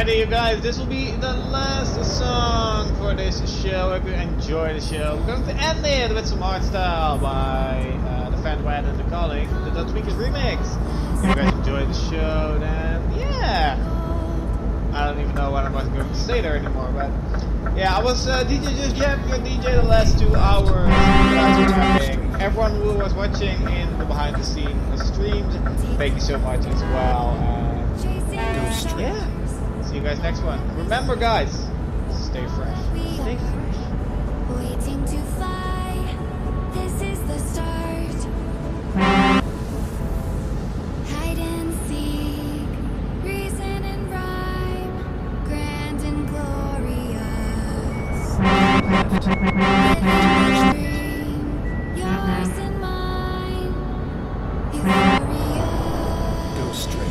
Alrighty, you guys, this will be the last song for this show. If you enjoy the show, we're going to end it with some art style by the Van Wan and the Calling, the Dutch Speakers remix. If you guys enjoyed the show, then yeah. I don't even know what I was going to say there anymore, but yeah, I was DJ Just Jam, your DJ the last 2 hours. You guys were having. Everyone who was watching in the behind the scenes streams, thank you so much as well. Yeah, see you guys next one. Remember, guys, stay fresh. Stay fresh. Waiting to fly. This is the start. Hide and seek, reason and rhyme, grand and glorious. Living the dream, yours and mine. Euphoria. Go straight.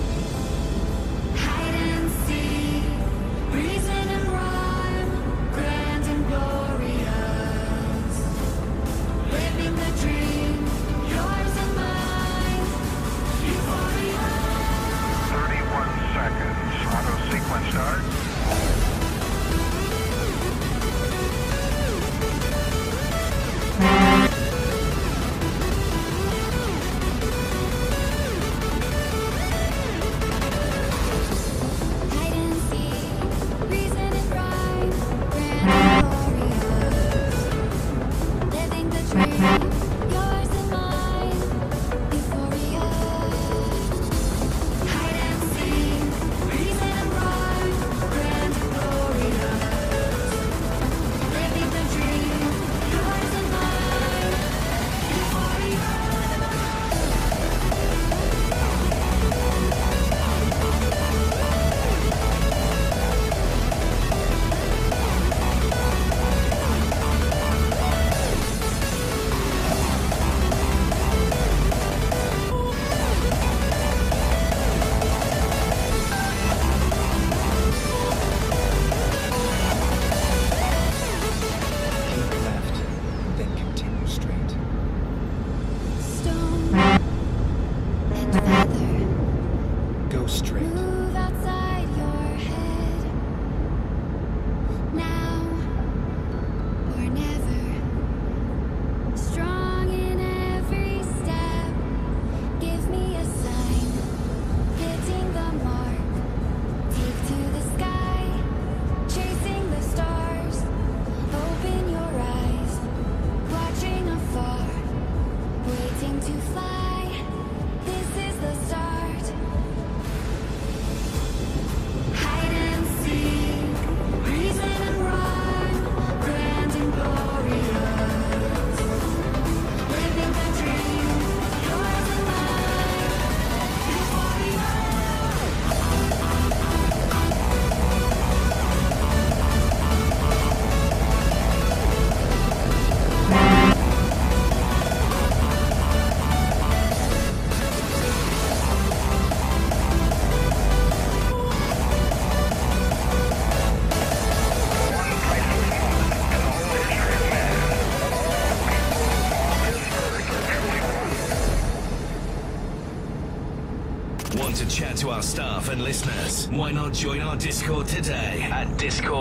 Want to chat to our staff and listeners? Why not join our Discord today at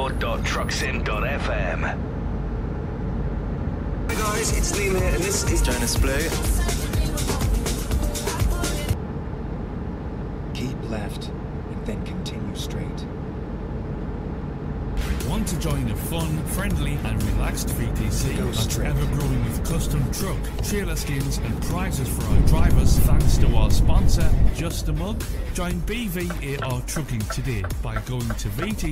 discord.trucksim.fm. Hi guys, it's Liam here and this is Jonas Blue. Keep left and then continue straight. Want to join a fun, friendly and relaxed VTC that's ever growing with custom truck, trailer skins and prizes for our drivers thanks to our sponsor, Just a Mug? Join BVAR Trucking today by going to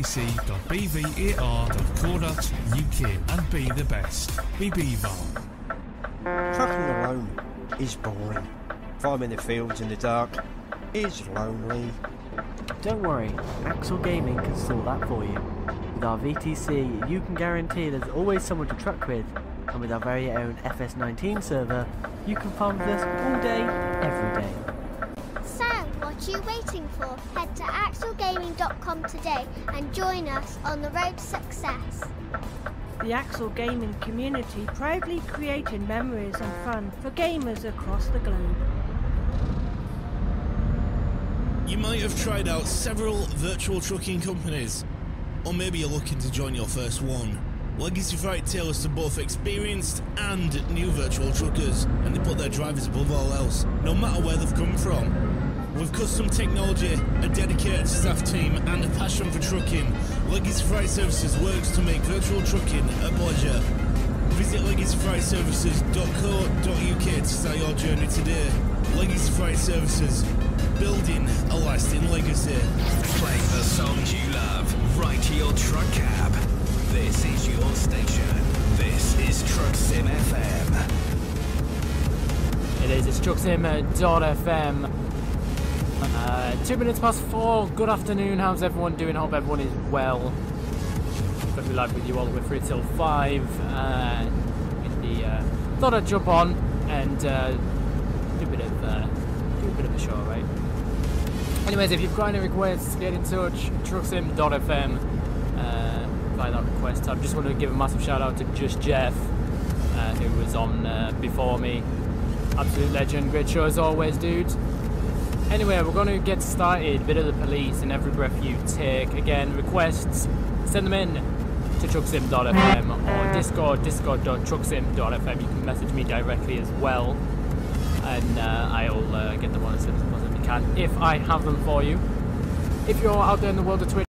vtc.bvar.co.uk and be the best. Be BVAR. Trucking alone is boring. If I'm in the fields in the dark, it's lonely. Don't worry, Axel Gaming can sort that for you. With our VTC, you can guarantee there's always someone to truck with, and with our very own FS19 server, you can farm with us all day, every day. So, what are you waiting for? Head to axelgaming.com today and join us on the road to success. The Axel Gaming community proudly creating memories and fun for gamers across the globe. You might have tried out several virtual trucking companies, or maybe you're looking to join your first one. Legacy Freight tailors to both experienced and new virtual truckers, and they put their drivers above all else, no matter where they've come from. With custom technology, a dedicated staff team, and a passion for trucking, Legacy Freight Services works to make virtual trucking a pleasure. Visit legacyfreightservices.co.uk to start your journey today. Legacy Freight Services, building a lasting legacy. Play the songs you love right to your truck cab. This is your station. This is Truck Sim FM. It is. It's TruckSim.fm. 2 minutes past 4. Good afternoon. How's everyone doing? Hope everyone is well. Going to be live with you all the way through till 5. Thought I'd jump on and do a bit of a show, right? Anyways, if you've got any requests, get in touch. TruckSim.fm. By that request, I just want to give a massive shout out to Just Jeff, who was on before me. Absolute legend. Great show as always, dude. Anyway, we're going to get started. Bit of the police in every breath you take. Again, requests, send them in to trucksim.fm or discord.trucksim.fm. You can message me directly as well, and I'll get them on as soon as I possibly can if I have them for you. If you're out there in the world of Twitch,